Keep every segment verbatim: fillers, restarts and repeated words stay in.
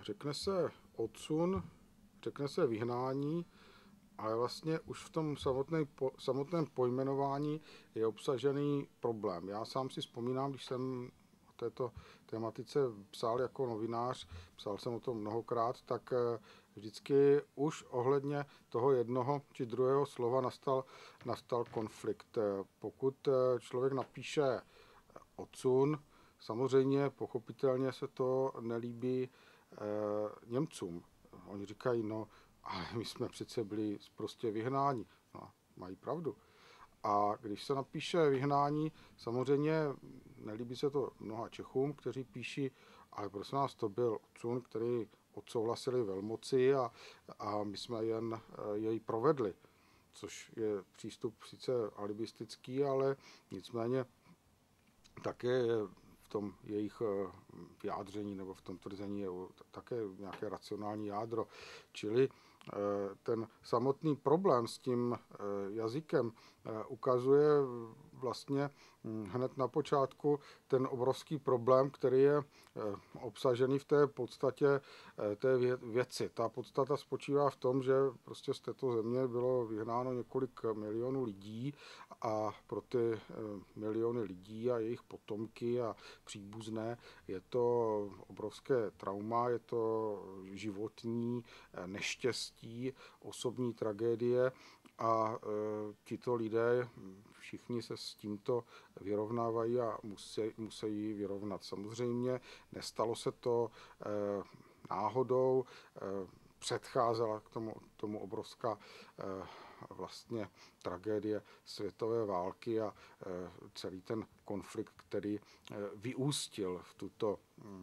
řekne se odsun, řekne se vyhnání, ale vlastně už v tom samotném, po, samotném pojmenování je obsažený problém. Já sám si vzpomínám, když jsem o této tematice psal jako novinář, psal jsem o tom mnohokrát, tak vždycky už ohledně toho jednoho či druhého slova nastal, nastal konflikt. Pokud člověk napíše odsun, samozřejmě pochopitelně se to nelíbí eh, Němcům. Oni říkají, no, ale my jsme přece byli prostě vyhnáni. No, mají pravdu. A když se napíše vyhnání, samozřejmě nelíbí se to mnoha Čechům, kteří píší, ale prosím nás, to byl odsun, který odsouhlasili velmoci a, a my jsme jen jej provedli. Což je přístup sice alibistický, ale nicméně také je v tom jejich vyjádření nebo v tom tvrzení je také nějaké racionální jádro. Čili ten samotný problém s tím jazykem ukazuje vlastně hned na počátku ten obrovský problém, který je obsažený v té podstatě té věci. Ta podstata spočívá v tom, že prostě z této země bylo vyhnáno několik milionů lidí a pro ty miliony lidí a jejich potomky a příbuzné je to obrovské trauma, je to životní neštěstí, osobní tragédie a e, tito lidé všichni se s tímto vyrovnávají a musí, musí vyrovnat. Samozřejmě nestalo se to e, náhodou, e, předcházela k tomu, tomu obrovská e, vlastně tragédie světové války a e, celý ten konflikt, který e, vyústil v tuto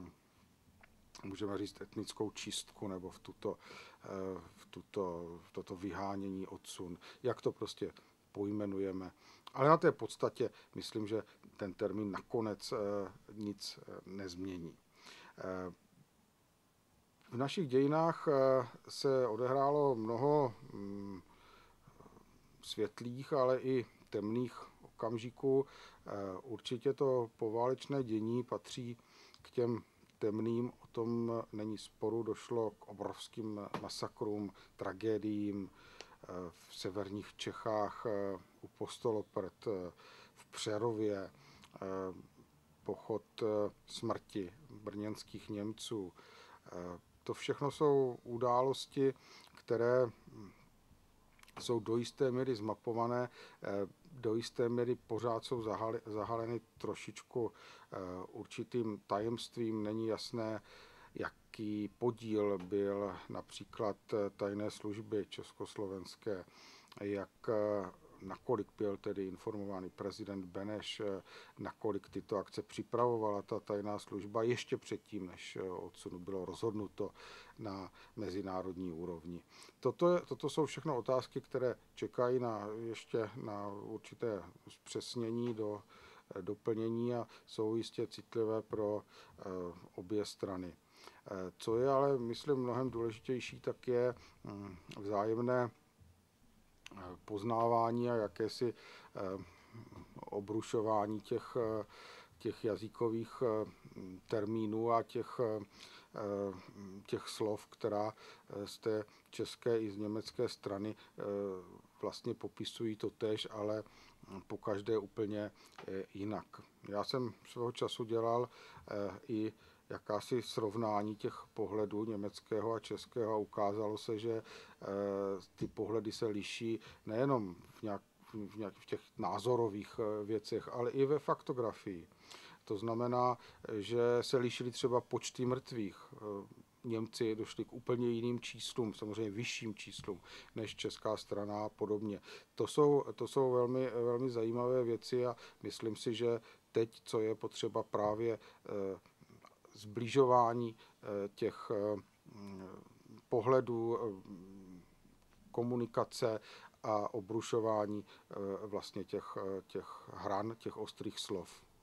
můžeme říct etnickou čistku nebo v, tuto, v, tuto, v toto vyhánění odsun, jak to prostě pojmenujeme. Ale na té podstatě myslím, že ten termín nakonec nic nezmění. V našich dějinách se odehrálo mnoho světlých, ale i temných okamžiků. Určitě to poválečné dění patří k těm temným, o tom není sporu, došlo k obrovským masakrům, tragédiím v severních Čechách, u Postoloprt, v Přerově, pochod smrti brněnských Němců. To všechno jsou události, které jsou do jisté míry zmapované, do jisté míry pořád jsou zahaleny trošičku určitým tajemstvím. Není jasné, jaký podíl byl například tajné služby československé, jak nakolik byl tedy informovaný prezident Beneš, nakolik tyto akce připravovala ta tajná služba ještě předtím, než odsunu bylo rozhodnuto na mezinárodní úrovni. Toto, je, toto jsou všechno otázky, které čekají na, ještě na určité zpřesnění, do doplnění a jsou jistě citlivé pro obě strany. Co je ale, myslím, mnohem důležitější, tak je vzájemné poznávání a jakési obrušování těch, těch jazykových termínů a těch, těch slov, která z té české i z německé strany vlastně popisují to též, ale po každé úplně jinak. Já jsem svého času dělal i jakási srovnání těch pohledů německého a českého a ukázalo se, že ty pohledy se liší nejenom v, nějak, v, nějak, v těch názorových věcech, ale i ve faktografii. To znamená, že se lišily třeba počty mrtvých. Němci došli k úplně jiným číslům, samozřejmě vyšším číslům než česká strana a podobně. To jsou, to jsou velmi, velmi zajímavé věci a myslím si, že teď, co je potřeba právě zbližování těch pohledů, komunikace a obrušování vlastně těch, těch hran, těch ostrých slov.